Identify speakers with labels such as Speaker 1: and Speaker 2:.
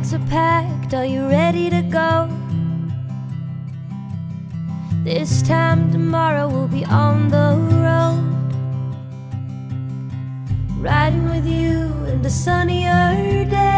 Speaker 1: bags are packed, are you ready to go? This time tomorrow we'll be on the road, riding with you in the sunnier days.